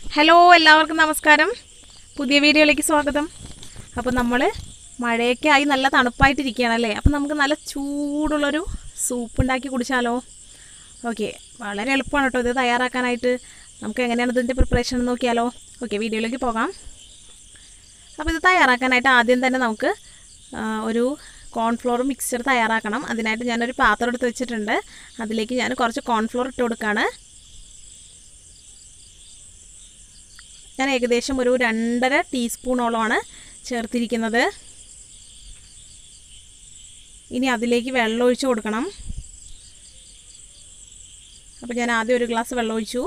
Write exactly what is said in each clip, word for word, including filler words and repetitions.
Hello എല്ലാവർക്കും നമസ്കാരം. പുതിയ വീഡിയോയിലേക്ക് സ്വാഗതം. അപ്പോൾ നമ്മൾ മഴയൊക്കെ ആയി നല്ല തണുപ്പായിട്ടിരിക്കുകയാണല്ലേ. അപ്പോൾ നമുക്ക് നല്ല ചൂടുള്ളൊരു സൂപ്പ് ഉണ്ടാക്കി കുടിച്ചാലോ? ഓക്കെ, വളരെ എളുപ്പമാണ് കേട്ടോ ഇത് തയ്യാറാക്കാനായിട്ട്. നമുക്ക് എങ്ങനെയാണ് ഇതിൻ്റെ പ്രിപ്പറേഷൻ നോക്കിയാലോ? ഓക്കെ, വീഡിയോയിലേക്ക് പോകാം. അപ്പോൾ ഇത് തയ്യാറാക്കാനായിട്ട് ആദ്യം തന്നെ നമുക്ക് ഒരു കോൺഫ്ലോർ മിക്സ്ചർ തയ്യാറാക്കണം. അതിനായിട്ട് ഞാനൊരു പാത്രം എടുത്ത് വെച്ചിട്ടുണ്ട്. അതിലേക്ക് ഞാൻ കുറച്ച് കോൺഫ്ലോർ ഇട്ട് കൊടുക്കുകയാണ്. ഞാൻ ഏകദേശം ഒരു രണ്ടര ടീസ്പൂണോളമാണ് ചേർത്തിരിക്കുന്നത്. ഇനി അതിലേക്ക് വെള്ളം ഒഴിച്ച് കൊടുക്കണം. അപ്പോൾ ഞാൻ ആദ്യം ഒരു ഗ്ലാസ് വെള്ളം ഒഴിച്ചു.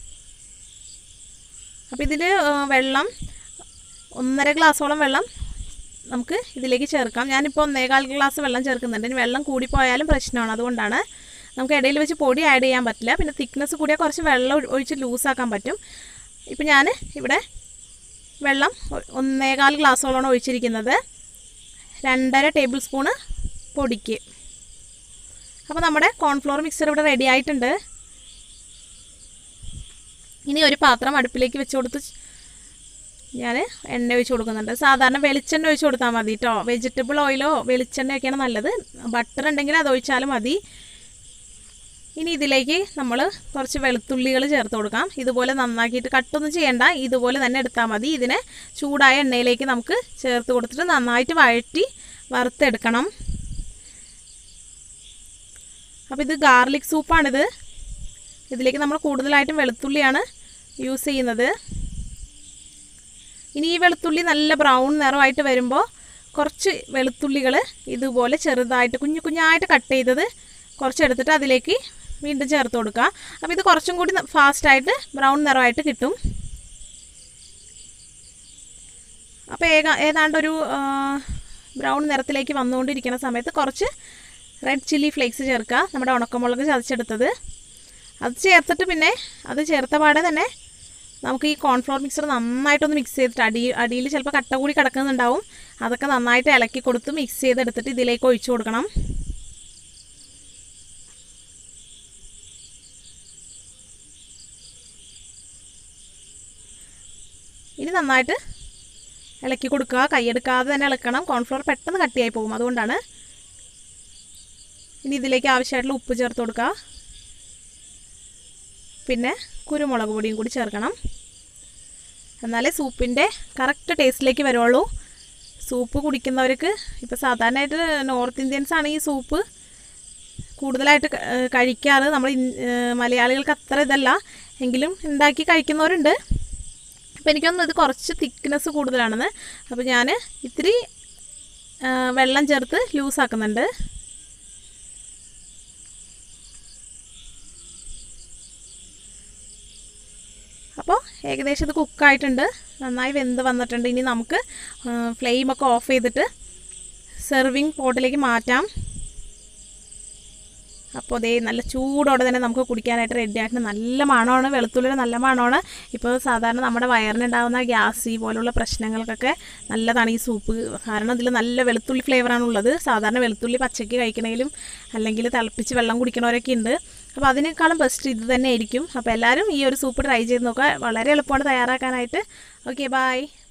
അപ്പോൾ ഇതിൽ വെള്ളം ഒന്നര ഗ്ലാസോളം വെള്ളം നമുക്ക് ഇതിലേക്ക് ചേർക്കാം. ഞാനിപ്പോൾ ഒന്നേകാൽ ഗ്ലാസ് വെള്ളം ചേർക്കുന്നുണ്ട്. ഇനി വെള്ളം കൂടിപ്പോയാലും പ്രശ്നമാണ്. അതുകൊണ്ടാണ് നമുക്ക് ഇടയിൽ വെച്ച് പൊടി ആഡ് ചെയ്യാൻ പറ്റില്ല. പിന്നെ തിക്നെസ് കൂടിയാൽ കുറച്ച് വെള്ളം ഒഴിച്ച് ലൂസാക്കാൻ പറ്റും. ഇപ്പം ഞാൻ ഇവിടെ വെള്ളം ഒന്നേകാൽ ഗ്ലാസ്സോളമാണ് ഒഴിച്ചിരിക്കുന്നത്. രണ്ടര ടേബിൾ സ്പൂണ് പൊടിക്ക്. അപ്പോൾ നമ്മുടെ കോൺഫ്ലോർ മിക്സർ ഇവിടെ റെഡി ആയിട്ടുണ്ട്. ഇനി ഒരു പാത്രം അടുപ്പിലേക്ക് വെച്ച് കൊടുത്ത് ഞാൻ എണ്ണ ഒഴിച്ച് കൊടുക്കുന്നുണ്ട്. സാധാരണ വെളിച്ചെണ്ണ ഒഴിച്ച് കൊടുത്താൽ മതി കേട്ടോ. വെജിറ്റബിൾ ഓയിലോ വെളിച്ചെണ്ണയൊക്കെയാണ് നല്ലത്. ബട്ടർ ഉണ്ടെങ്കിൽ അത് ഒഴിച്ചാലും മതി. ഇനി ഇതിലേക്ക് നമ്മൾ കുറച്ച് വെളുത്തുള്ളികൾ ചേർത്ത് കൊടുക്കാം. ഇതുപോലെ നന്നാക്കിയിട്ട് കട്ടൊന്നും ചെയ്യണ്ട, ഇതുപോലെ തന്നെ എടുത്താൽ മതി. ഇതിനെ ചൂടായ എണ്ണയിലേക്ക് നമുക്ക് ചേർത്ത് കൊടുത്തിട്ട് നന്നായിട്ട് വഴറ്റി വറുത്തെടുക്കണം. അപ്പോൾ ഇത് ഗാർലിക് സൂപ്പാണിത്. ഇതിലേക്ക് നമ്മൾ കൂടുതലായിട്ടും വെളുത്തുള്ളിയാണ് യൂസ് ചെയ്യുന്നത്. ഇനി ഈ വെളുത്തുള്ളി നല്ല ബ്രൗൺ നിറമായിട്ട് വരുമ്പോൾ കുറച്ച് വെളുത്തുള്ളികൾ ഇതുപോലെ ചെറുതായിട്ട് കുഞ്ഞു കുഞ്ഞായിട്ട് കട്ട് ചെയ്തത് കുറച്ചെടുത്തിട്ട് അതിലേക്ക് വീണ്ടും ചേർത്ത് കൊടുക്കുക. അപ്പോൾ ഇത് കുറച്ചും കൂടി ഫാസ്റ്റായിട്ട് ബ്രൗൺ നിറമായിട്ട് കിട്ടും. അപ്പോൾ ഏക ഏതാണ്ടൊരു ബ്രൗൺ നിറത്തിലേക്ക് വന്നുകൊണ്ടിരിക്കുന്ന സമയത്ത് കുറച്ച് റെഡ് ചില്ലി ഫ്ലേക്സ് ചേർക്കുക, നമ്മുടെ ഉണക്കമുളക് ചതച്ചെടുത്തത്. അത് ചേർത്തിട്ട് പിന്നെ അത് ചേർത്ത പാടെ തന്നെ നമുക്ക് ഈ കോൺഫ്ലോർ മിക്സർ നന്നായിട്ടൊന്ന് മിക്സ് ചെയ്തിട്ട് അടി അടിയിൽ ചിലപ്പോൾ കട്ട കൂടി കിടക്കുന്നുണ്ടാവും. അതൊക്കെ നന്നായിട്ട് ഇളക്കി കൊടുത്ത് മിക്സ് ചെയ്തെടുത്തിട്ട് ഇതിലേക്ക് ഒഴിച്ചു കൊടുക്കണം. ഇനി നന്നായിട്ട് ഇളക്കി കൊടുക്കുക. കൈയെടുക്കാതെ തന്നെ ഇളക്കണം. കോൺഫ്ലോർ പെട്ടെന്ന് കട്ടിയായി പോകും, അതുകൊണ്ടാണ്. ഇനി ഇതിലേക്ക് ആവശ്യമായിട്ടുള്ള ഉപ്പ് ചേർത്ത് കൊടുക്കുക. പിന്നെ കുരുമുളക് പൊടിയും കൂടി ചേർക്കണം. എന്നാലേ സൂപ്പിൻ്റെ കറക്റ്റ് ടേസ്റ്റിലേക്ക് വരുള്ളൂ. സൂപ്പ് കുടിക്കുന്നവർക്ക് ഇപ്പോൾ സാധാരണയായിട്ട് നോർത്ത് ഇന്ത്യൻസാണ് ഈ സൂപ്പ് കൂടുതലായിട്ട് കഴിക്കാറ്. നമ്മൾ മലയാളികൾക്ക് അത്ര ഇതല്ല, എങ്കിലും ഉണ്ടാക്കി കഴിക്കുന്നവരുണ്ട്. അപ്പോൾ എനിക്കൊന്നും ഇത് കുറച്ച് തിക്നെസ് കൂടുതലാണെന്ന്. അപ്പോൾ ഞാൻ ഇത്തിരി വെള്ളം ചേർത്ത് ലൂസാക്കുന്നുണ്ട്. അപ്പോൾ ഏകദേശം ഇത് കുക്കായിട്ടുണ്ട്, നന്നായി വെന്ത് വന്നിട്ടുണ്ട്. ഇനി നമുക്ക് ഫ്ലെയിമൊക്കെ ഓഫ് ചെയ്തിട്ട് സെർവിങ് പോട്ടിലേക്ക് മാറ്റാം. അപ്പോൾ അതേ നല്ല ചൂടോടെ തന്നെ നമുക്ക് കുടിക്കാനായിട്ട് റെഡി ആയിട്ടുണ്ട്. നല്ല മണമാണ്, വെളുത്തുള്ളിയുടെ നല്ല മണമാണ്. ഇപ്പോൾ സാധാരണ നമ്മുടെ വയറിനുണ്ടാകുന്ന ഗ്യാസ് പോലുള്ള പ്രശ്നങ്ങൾക്കൊക്കെ നല്ലതാണ് ഈ സൂപ്പ്. കാരണം ഇതിൽ നല്ല വെളുത്തുള്ളി ഫ്ലേവറാണുള്ളത്. സാധാരണ വെളുത്തുള്ളി പച്ചയ്ക്ക് കഴിക്കണമെങ്കിലും അല്ലെങ്കിൽ തിളപ്പിച്ച് വെള്ളം കുടിക്കണവരൊക്കെ ഉണ്ട്. അപ്പോൾ അതിനേക്കാളും ബെസ്റ്റ് ഇത് തന്നെ ആയിരിക്കും. അപ്പോൾ എല്ലാവരും ഈ ഒരു സൂപ്പ് ട്രൈ ചെയ്ത് നോക്കുക. വളരെ എളുപ്പമാണ് തയ്യാറാക്കാനായിട്ട്. Okay, by.